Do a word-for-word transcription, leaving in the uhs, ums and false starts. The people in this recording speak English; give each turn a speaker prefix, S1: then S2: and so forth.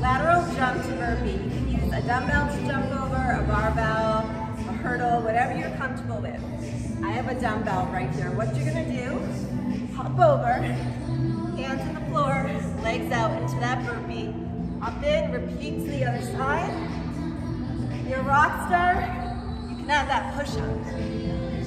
S1: Lateral jump to burpee. You can use a dumbbell to jump over, a barbell, a hurdle, whatever you're comfortable with. I have a dumbbell right here. What you're gonna do, hop over, hands on the floor, legs out into that burpee. Hop in, repeat to the other side. You're a rock star, you can have that push-up.